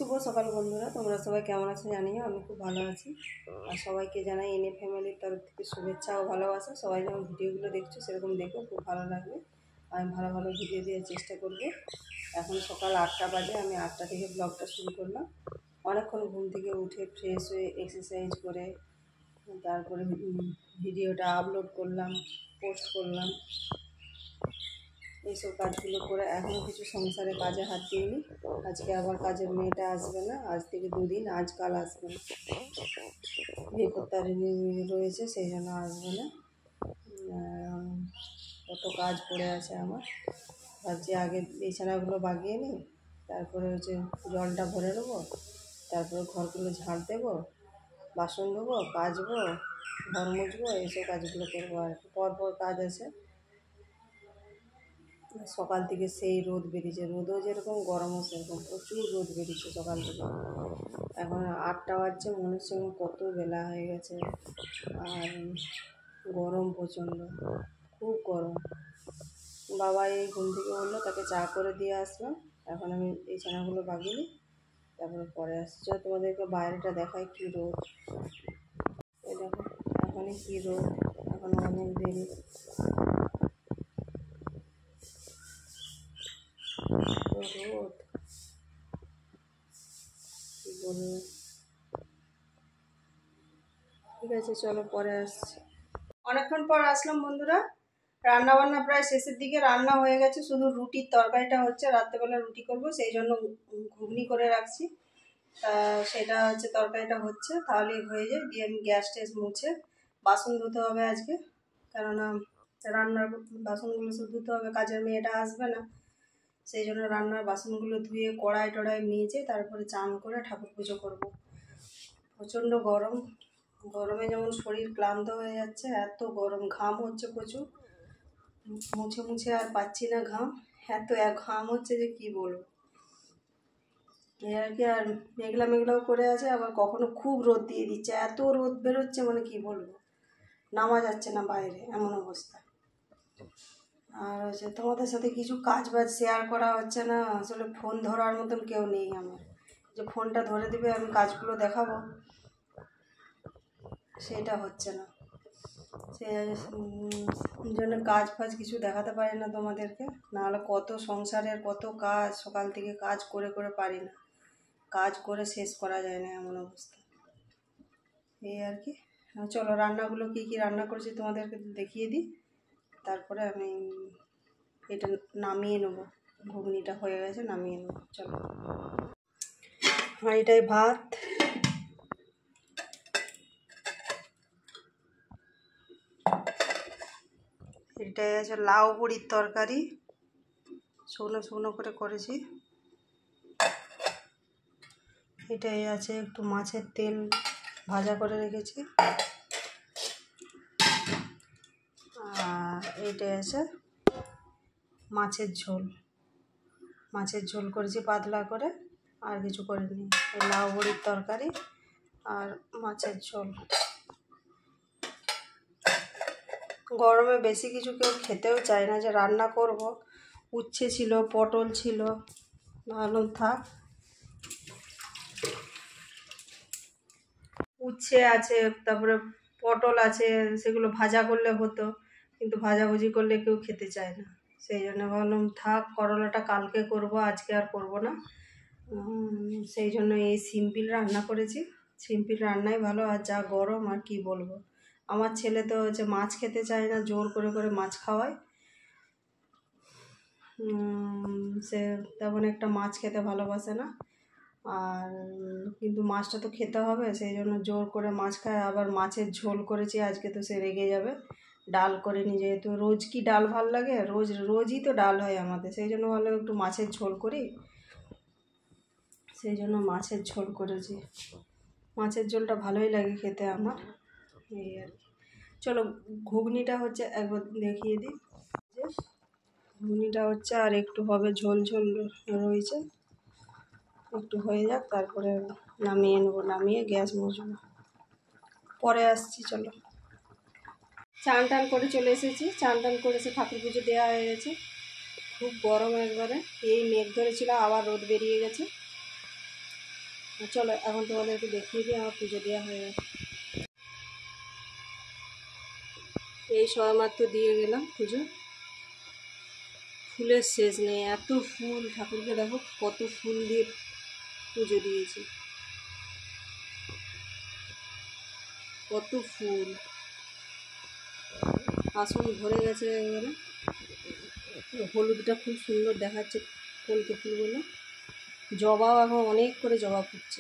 শুভ সকাল বন্ধুরা, তোমরা সবাই কেমন আছো জানিও। আমি খুব ভালো আছি। আর সবাইকে জানাই এনএ ফ্যামিলির তরফ থেকে শুভেচ্ছা ও ভালোবাসা। সবাই যেমন ভিডিওগুলো দেখছো সেরকম দেখো, খুব ভালো লাগবে। আমি ভালো ভালো ভিডিও দেওয়ার চেষ্টা করব। এখন সকাল 8টা বাজে, আমি 8টা থেকে ব্লগটা শুরু করলাম। অনেকক্ষণ ঘুম থেকে উঠে ফ্রেশ হয়ে এক্সারসাইজ করে তারপরে ভিডিওটা আপলোড করলাম, পোস্ট করলাম। এইসব কাজগুলো করে এখনও কিছু সংসারে কাজে হাত দিইনি। আজকে আবার কাজের মেয়েটা আসবে না, আজ থেকে 2 দিন, আজ কাল আসবে না। বেপত্তারি রয়েছে, সেই জন্য আসবে না। কত কাজ পড়ে আছে আমার। ভাবছি আগে বিছানাগুলো বাগিয়ে নিই, তারপরে জলটা ভরে নেবো, তারপরে ঘরগুলো ঝাড় দেবো, বাসন ধোবো, কাচবো, ঘর মুছবো, এইসব কাজগুলো করবো। আর পরপর কাজ আছে। সকাল থেকে সেই রোদ বেরিয়েছে, রোদও যেরকম গরমও সেরকম, প্রচুর রোদ বেরিয়েছে সকাল থেকে। এখন 8টা বাজছে, মনে হচ্ছে কত বেলা হয়ে গেছে। আর গরম প্রচণ্ড, খুব গরম। বাবা এই ঘুম থেকে বললো, তাকে চা করে দিয়ে আসলাম। এখন আমি এই ছানাগুলো বাগিয়ে নিই, তারপরে পরে আসছি। তোমাদেরকে বাইরেটা দেখাই কী রোদ। এই দেখো এখনই কী রোদ, এখন অনেক দেরি। রোদ কী বলবো। ঠিক আছে, চলো পরে আসছি। অনেকক্ষণ পর আসলাম বন্ধুরা। রান্না বান্না প্রায় শেষের দিকে, রান্না হয়ে গেছে, শুধু রুটির তরকারিটা হচ্ছে। রাত্রেবেলা রুটি করব, সেই জন্য ঘুগনি করে রাখছি। সেটা তরকারিটা হচ্ছে, তাহলেই হয়ে যায়। দিয়ে আমি গ্যাস ট্যাস মুছে বাসন ধুতে হবে আজকে, কেননা রান্নার বাসনগুলো সব ধুতে হবে। কাজের মেয়েটা আসবে না, সেই জন্য রান্নার বাসনগুলো ধুয়ে কড়াই টড়াই মেজে তারপরে চান করে ঠাকুর পুজো করবো। প্রচণ্ড গরম, গরমে যেমন শরীর ক্লান্ত হয়ে যাচ্ছে, এত গরম। ঘাম হচ্ছে প্রচুর, মুছে মুছে আর পাচ্ছি না ঘাম। এত ঘাম হচ্ছে যে কি বলবো। এই আর কি। আর মেঘলা মেঘলাও করে আছে, আবার কখনো খুব রোদ দিয়ে দিচ্ছে। এত রোদ বেরোচ্ছে, মানে কি বলবো, নামা যাচ্ছে না বাইরে, এমন অবস্থা। আর তোমাদের সাথে কিছু কাজ বাজ শেয়ার করা হচ্ছে না। আসলে ফোন ধরার মতন কেউ নেই আমার, যে ফোনটা ধরে দিবে আমি কাজগুলো দেখাবো, সেটা হচ্ছে না। সেই জন্য কাজ ফাজ কিছু দেখাতে পারি না তোমাদেরকে। নাহলে কত সংসারের কত কাজ, সকাল থেকে কাজ করে করে পারি না, কাজ করে শেষ করা যায় না, এমন অবস্থা। এই আর কি। চলো রান্নাগুলো কী কী রান্না করেছি তোমাদেরকে দেখিয়ে দিই, তারপরে আমি এটা নামিয়ে নেবো। ঘুগনিটা হয়ে গেছে, নামিয়ে নেবো। চলো, এটাই ভাত, এটাই আছে লাউ বড়ির তরকারি, শুকনো শুকনো করে করেছি। এটাই আছে একটু মাছের তেল ভাজা করে রেখেছি। আর এইটাই আছে মাছের ঝোল, মাছের ঝোল করেছি পাতলা করে, আর কিছু করিনি। লাউ বড়ির তরকারি আর মাছের ঝোল। গরমে বেশি কিছু কেউ খেতেও চায় না, যে রান্না করব। উচ্ছে ছিল, পটল ছিল, ভাবলাম থাক। উচ্ছে আছে, তারপরে পটল আছে, সেগুলো ভাজা করলে হতো, কিন্তু ভাজাভুজি করলে কেউ খেতে চায় না। সেই জন্য ভাবলাম থাক, করলাটা কালকে করব, আজকে আর করব না। সেই জন্য এই সিম্পল রান্না করেছি। সিম্পল রান্নাই ভালো। আর যা গরম, আর কি বলবো। আমার ছেলে তো মাছ খেতে চায় না, জোর করে করে মাছ খাওয়ায়। সে তেমন একটা মাছ খেতে ভালোবাসে না। আর কিন্তু মাছটা তো খেতে হবে, সেই জন্য জোর করে মাছ খায়। আবার মাছের ঝোল করেছি আজকে, তো সে রেগে যাবে। ডাল করিনি, যেহেতু রোজ কি ডাল ভাল লাগে, রোজই তো ডাল হয় আমাদের। সেই জন্য ভাবলাম একটু মাছের ঝোল করি, সেই জন্য মাছের ঝোল করেছি। মাছের ঝোলটা ভালোই লাগে খেতে আমার, এই আর কি। চলো ঘুগনিটা একবার দেখিয়ে দিই। ঘুগনিটা আর একটু হবে, ঝোল ঝোল রয়েছে, একটু হয়ে যাক, তারপরে নামিয়ে নেবো। নামিয়ে গ্যাস মুছবো, পরে আসছি। চলো, চান টান করে চলে এসেছি। চান টান করেছি, ঠাকুর পুজো দেওয়া হয়ে গেছে। খুব গরম একবারে, এই মেঘ ধরেছিল, আবার রোদ বেরিয়ে গেছে। চলো এখন তোমাদেরকে দেখিয়ে দিই আমার পুজো দেওয়া হয়ে গেছে। এই সবেমাত্র দিয়ে গেলাম পুজো। ফুলের শেষ নেই, এত ফুল, ঠাকুরকে দেখো কত ফুল দিয়ে পুজো দিয়েছি, কত ফুল, আসন ভরে গেছে এবারে। হলুদটা খুব সুন্দর দেখাচ্ছে, কলকে ফুলগুলো। জবাও এখন অনেক করে জবা ফুটছে।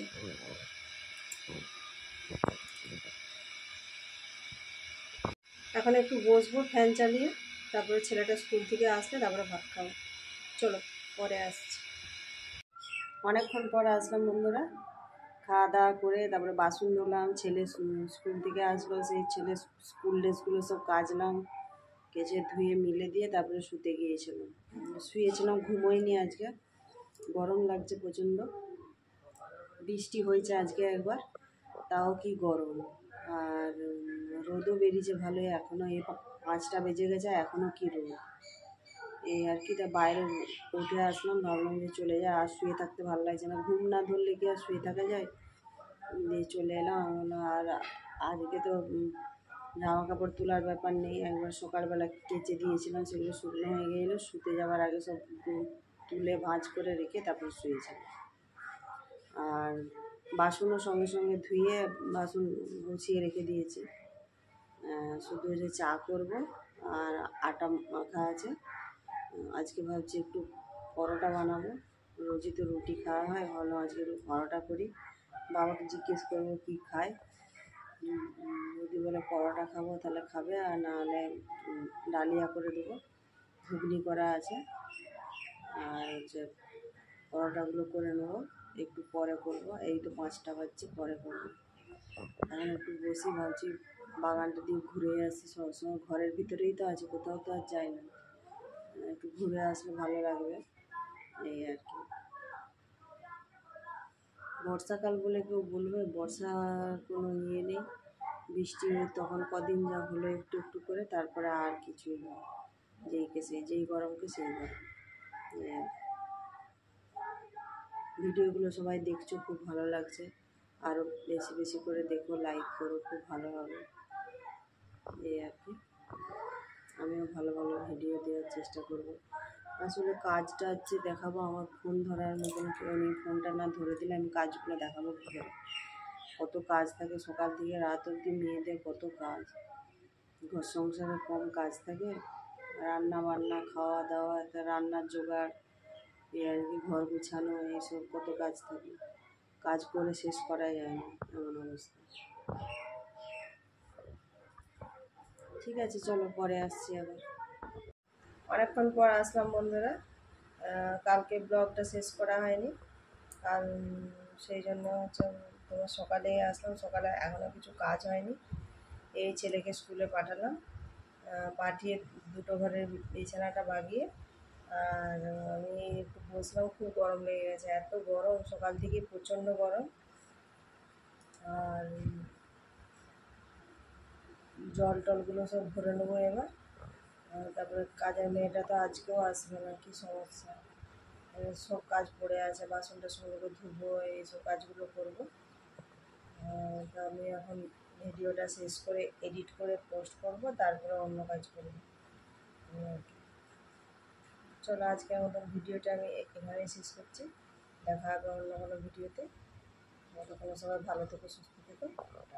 এখন একটু বসবো ফ্যান চালিয়ে, তারপরে ছেলেটা স্কুল থেকে আসলে তারপরে ভাত খাবো। চলো পরে আসছি। অনেকক্ষণ পর আসলাম বন্ধুরা, খাওয়া দাওয়া করে তারপরে বাসন ধুলাম, ছেলে স্কুল থেকে আসলো, সেই ছেলে স্কুল ড্রেসগুলো সব কাচলাম, কেচে ধুয়ে মিলে দিয়ে তারপরে শুতে গিয়েছিলাম। শুয়েছিলাম, ঘুমোইনি আজকে, গরম লাগছে প্রচণ্ড। বৃষ্টি হয়েছে আজকে একবার, তাও কি গরম। আর রোদও বেরিয়েছে ভালোই, এখনও 5টা বেজে গেছে, এখনও কি রোদ। এই আর কি, তা বাইরে উঠে আসলাম, ভাবলাম যে চলে যায়, আর শুয়ে থাকতে ভালো লাগছে না, ঘুম না ধরলে কি আর শুয়ে থাকা যায়। দিয়ে চলে এলাম। আর আজকে তো জামা কাপড় তোলার ব্যাপার নেই, একবার সকালবেলা কেচে দিয়েছিলাম, সেগুলো শুকনো হয়ে গেলো, শুতে যাওয়ার আগে সব তুলে ভাঁজ করে রেখে তারপর শুয়েছিলাম। আর বাসনও সঙ্গে সঙ্গে ধুয়ে বাসন গুছিয়ে রেখে দিয়েছি। শুধু যে চা করব আর আটা মাখা আছে। আজকে ভাবছি একটু পরোটা বানাবো, রোজই তো রুটি খাওয়া হয়, ভাবলাম আজকে একটু পরোটা করি। বাবাকে জিজ্ঞেস করবো কী খায়, যদি বলে পরোটা খাবো তাহলে খাবে, আর নাহলে ডালিয়া করে দেবো, ঘুগনি করা আছে। আর হচ্ছে পরোটাগুলো করে নেবো, একটু পরে করবো, এই তো 5টা বাজছে, পরে করবো। এখন একটু বসি, ভাবছি বাগানটা দিয়ে ঘুরে আসি, সবসময় ঘরের ভিতরেই তো আছে, কোথাও তো আর যাই না, একটু ঘুরে আসলে ভালো লাগবে, এই আর কি। বর্ষাকাল বলে কেউ বলবে, বর্ষার কোনো ইয়ে নেই, বৃষ্টি তখন কদিন যা হলো একটু একটু করে, তারপরে আর কিছুই নেই, যেই গরমকে সেই গরম। ভিডিওগুলো সবাই দেখছো, খুব ভালো লাগছে, আরও বেশি বেশি করে দেখো, লাইক করো, খুব ভালো হবে, এই আর কি। আমিও ভালো ভালো ভিডিও দেওয়ার চেষ্টা করব। আসলে কাজটা হচ্ছে দেখাবো, আমার ফোন ধরার মতন কেউ নেই, ফোনটা না ধরে দিলে আমি কাজগুলো দেখাবো কী করে। কত কাজ থাকে, সকাল থেকে রাত অবধি মেয়েদের কত কাজ, ঘর সংসারে কম কাজ থাকে, রান্না বান্না, খাওয়া দাওয়া, রান্নার জোগাড়, এই আর কি, ঘর গুছানো, এইসব কত কাজ থাকে, কাজ করে শেষ করা যায় না, এমন অবস্থা। ঠিক আছে, চলো পরে আসছি আবার। অনেকক্ষণ পর আসলাম বন্ধুরা, কালকে ব্লগটা শেষ করা হয়নি, কাল সেই জন্য হচ্ছে তোমার সকালেই আসলাম, সকালে এখনও কিছু কাজ হয়নি। এই ছেলেকে স্কুলে পাঠালাম, পাঠিয়ে দুটো ঘরের বিছানাটা বাগিয়ে আর আমি একটু বসলাম, খুব গরম লেগে গেছে, এত গরম, সকাল থেকে প্রচণ্ড গরম। আর জল টলগুলো সব ভরে নেবো এবার। তারপরে কাজের মেয়েটা তো আজকেও আসবে না, কী সমস্যা, সব কাজ পড়ে আছে, বাসন টাসনগুলো ধুবো, এইসব কাজগুলো করবো। তো আমি এখন ভিডিওটা শেষ করে এডিট করে পোস্ট করব, তারপরে অন্য কাজ করবো। চলো আজকের মতন ভিডিওটা আমি এখানেই শেষ করছি, দেখা হবে অন্য কোনো ভিডিওতে। ততক্ষণ সবাই ভালো থেকো, সুস্থ থেকো।